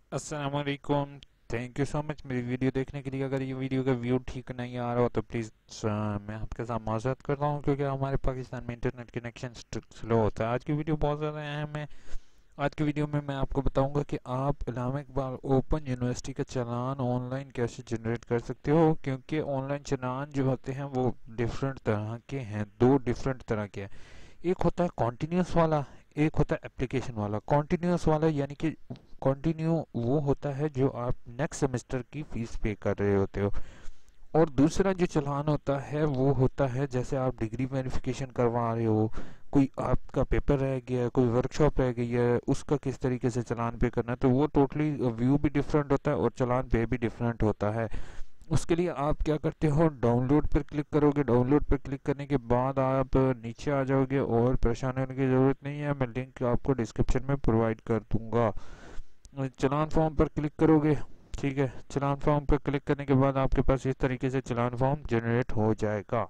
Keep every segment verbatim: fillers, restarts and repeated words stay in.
अस्सलाम वालेकुम। Thank you so much मेरी वीडियो देखने के लिए। अगर ये वीडियो का व्यू ठीक नहीं आ रहा हो तो प्लीज़ मैं आपके साथ माज़रत करता हूँ, क्योंकि हमारे पाकिस्तान में इंटरनेट कनेक्शन स्लो होता है। आज की वीडियो बहुत ज़्यादा अहम है। आज की वीडियो में मैं आपको बताऊंगा कि आप इलामा इकबाल ओपन यूनिवर्सिटी का चालान ऑनलाइन कैसे जनरेट कर सकते हो, क्योंकि ऑनलाइन चालान जो होते हैं वो डिफरेंट तरह के हैं। दो डिफरेंट तरह के हैं। एक होता है कॉन्टिन्यूस वाला, एक होता है एप्लीकेशन वाला। कॉन्टिन्यूस वाला यानी कि कंटिन्यू वो होता है जो आप नेक्स्ट सेमेस्टर की फीस पे कर रहे होते हो। और दूसरा जो चालान होता है वो होता है जैसे आप डिग्री वेरिफिकेशन करवा रहे हो, कोई आपका पेपर रह गया है, कोई वर्कशॉप रह गई है, उसका किस तरीके से चालान पे करना है। तो वो टोटली व्यू भी डिफरेंट होता है और चालान पे भी डिफरेंट होता है। उसके लिए आप क्या करते हो, डाउनलोड पर क्लिक करोगे। डाउनलोड पर क्लिक करने के बाद आप नीचे आ जाओगे और परेशान होने की ज़रूरत नहीं है, मैं लिंक आपको डिस्क्रिप्शन में प्रोवाइड कर दूंगा। चलान फॉर्म पर क्लिक करोगे। ठीक है, चलान फॉर्म पर क्लिक करने के बाद आपके पास इस तरीके से चलान फॉर्म जनरेट हो जाएगा,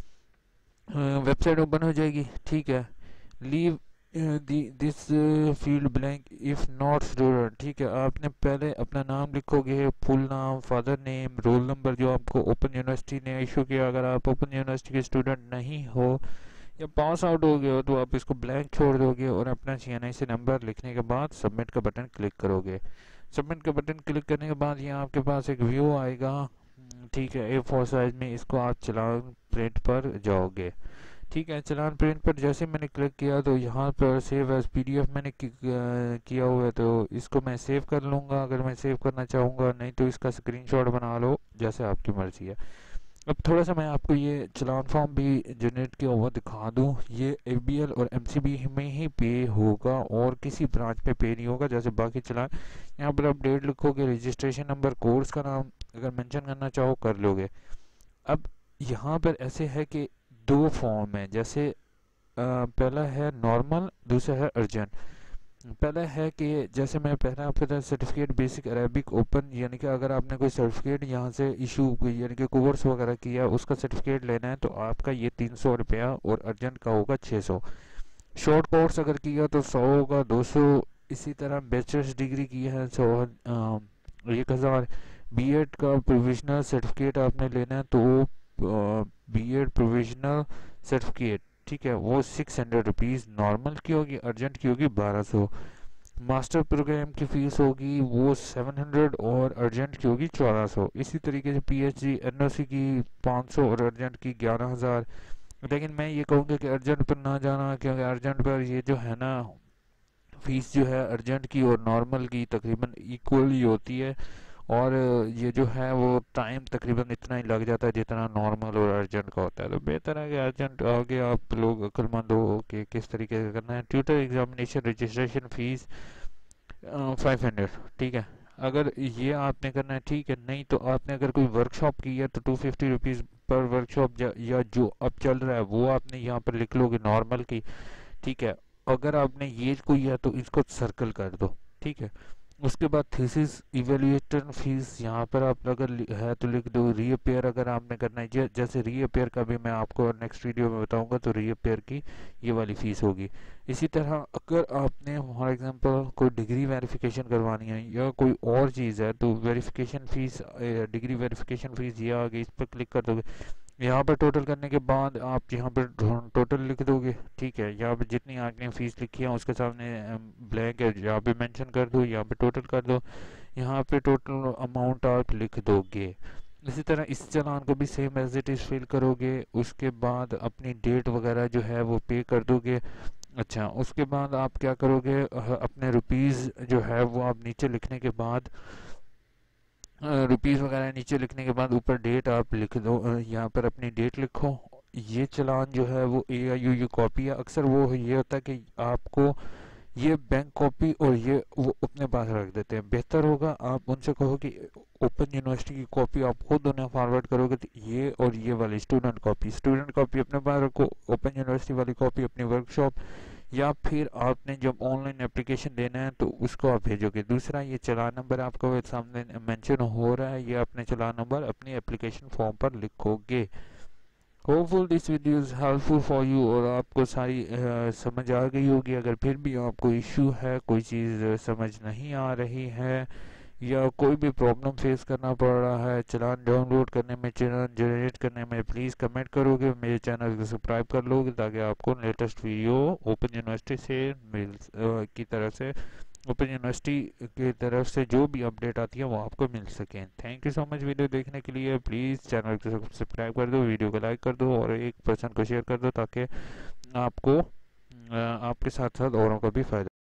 वेबसाइट ओपन हो जाएगी। ठीक है, leave this field blank if not student. ठीक है, आपने पहले अपना नाम लिखोगे, फुल नाम, फादर नेम, रोल नंबर जो आपको ओपन यूनिवर्सिटी ने इशू किया। अगर आप ओपन यूनिवर्सिटी के स्टूडेंट नहीं हो या पास आउट हो गए हो तो आप इसको ब्लैंक छोड़ दोगे और अपना सी एन आई सी नंबर लिखने के बाद सबमिट का बटन क्लिक करोगे। सबमिट का बटन क्लिक करने के बाद यहाँ आपके पास एक व्यू आएगा। ठीक है, ए फोर साइज में। इसको आप चलान प्रिंट पर जाओगे। ठीक है, चलान प्रिंट पर जैसे मैंने क्लिक किया तो यहाँ पर सेव एज पीडीएफ मैंने कि, किया हुआ है, तो इसको मैं सेव कर लूँगा अगर मैं सेव करना चाहूँगा, नहीं तो इसका स्क्रीनशॉट बना लो, जैसे आपकी मर्ज़ी है। अब थोड़ा सा मैं आपको ये चलान फॉर्म भी जनरेट किया हुआ दिखा दूँ। ये ए बी एल और एम सी बी में ही पे होगा और किसी ब्रांच पे पे नहीं होगा जैसे बाकी चलान। यहाँ पर आप डेट लिखोगे, रजिस्ट्रेशन नंबर, कोर्स का नाम अगर मेंशन करना चाहो कर लोगे। अब यहाँ पर ऐसे है कि दो फॉर्म है, जैसे अ, पहला है नॉर्मल, दूसरा है अर्जेंट। पहला है कि जैसे मैं पहले आपके साथ सर्टिफिकेट बेसिक अरेबिक ओपन, यानी कि अगर आपने कोई सर्टिफिकेट यहाँ से इशू यानी कि कोर्स वगैरह किया उसका सर्टिफिकेट लेना है तो आपका ये तीन सौ रुपया और अर्जेंट का होगा छः सौ। शॉर्ट कोर्स अगर किया तो सौ होगा, दो सौ। इसी तरह बैचलर्स डिग्री की है सौ, एक हज़ार। बी एड का प्रोविजनल सर्टिफिकेट आपने लेना है तो बी एड प्रोविजनल सर्टिफिकेट, ठीक है, वो सिक्स हंड्रेड रुपीज़ नॉर्मल की होगी, अर्जेंट की होगी बारह सौ। मास्टर प्रोग्राम की फ़ीस होगी वो सेवन हंड्रेड और अर्जेंट की होगी चौदह सौ। इसी तरीके से पीएचडी एनओसी की पाँच सौ और अर्जेंट की ग्यारह हज़ार। लेकिन मैं ये कहूँगा कि अर्जेंट पर ना जाना, क्योंकि अर्जेंट पर ये जो है ना फीस जो है अर्जेंट की और नॉर्मल की तकरीबन इक्वल ही होती है। और ये जो है वो टाइम तकरीबन इतना ही लग जाता है जितना नॉर्मल और अर्जेंट का होता है। तो बेहतर है कि अर्जेंट आगे आप लोग अक्लमंद हो कि किस तरीके से करना है। Tutor examination registration fees five hundred. ठीक है, अगर ये आपने करना है, ठीक है। नहीं तो आपने अगर कोई वर्कशॉप की है तो two fifty rupees per workshop, या जो अब चल रहा है वो आपने यहाँ पर लिख लोगे नॉर्मल की। ठीक है, अगर आपने ये कोई है तो इसको सर्कल कर दो। ठीक है, उसके बाद थीसिस इवेल्युएटर फीस यहाँ पर आप अगर है तो लिख दो। रीअपेयर अगर आपने करना है, जै, जैसे रीअपेयर का भी मैं आपको नेक्स्ट वीडियो में बताऊंगा, तो रीअपेयर की ये वाली फ़ीस होगी। इसी तरह अगर आपने फॉर एग्जांपल कोई डिग्री वेरिफिकेशन करवानी है या कोई और चीज़ है तो verification fees, degree verification fees ये आ गई, इस पर क्लिक कर दोगे। यहाँ पर टोटल करने के बाद आप यहाँ पर टोटल लिख दोगे। ठीक है, यहाँ पे जितनी आपने फीस लिखी है उसके सामने ब्लैंक है, यहाँ पे मेंशन कर दो, यहाँ पे टोटल कर दो, यहाँ पे टोटल अमाउंट आप लिख दोगे। इसी तरह इस चालान को भी same as it is fill करोगे। उसके बाद अपनी डेट वगैरह जो है वो पे कर दोगे। अच्छा, उसके बाद आप क्या करोगे, अपने रुपीज़ जो है वो आप नीचे लिखने के बाद, रुपीज़ वगैरह नीचे लिखने के बाद ऊपर डेट आप लिख दो। यहाँ पर अपनी डेट लिखो। ये चालान जो है वो A I U U copy है। अक्सर वो ये होता है कि आपको ये बैंक कॉपी और ये वो अपने पास रख देते हैं। बेहतर होगा आप उनसे कहो कि ओपन यूनिवर्सिटी की कॉपी आप खुद उन्हें फॉरवर्ड करोगे तो ये और ये वाली स्टूडेंट कॉपी, स्टूडेंट कॉपी अपने पास रखो, ओपन यूनिवर्सिटी वाली कॉपी अपनी वर्कशॉप, या फिर आपने जब ऑनलाइन एप्लीकेशन देना है तो उसको आप भेजोगे। दूसरा, ये चालान नंबर आपको सामने मेंशन हो रहा है, ये अपने चालान नंबर अपनी एप्लीकेशन फॉर्म पर लिखोगे। Hopeful this video is helpful for you और आपको सारी अ, समझ आ गई होगी। अगर फिर भी आपको इशू है, कोई चीज़ समझ नहीं आ रही है या कोई भी प्रॉब्लम फेस करना पड़ रहा है चालान डाउनलोड करने में, चालान जनरेट करने में, प्लीज़ कमेंट करोगे, मेरे चैनल को सब्सक्राइब कर लोगे ताकि आपको लेटेस्ट वीडियो ओपन यूनिवर्सिटी से मिल अ, की तरफ से ओपन यूनिवर्सिटी की तरफ से जो भी अपडेट आती है वो आपको मिल सके। Thank you so much video देखने के लिए। प्लीज़ चैनल को सब्सक्राइब कर दो, वीडियो को लाइक कर दो और एक पर्सन को शेयर कर दो ताकि आपको अ, आपके साथ साथ औरों का भी फ़ायदा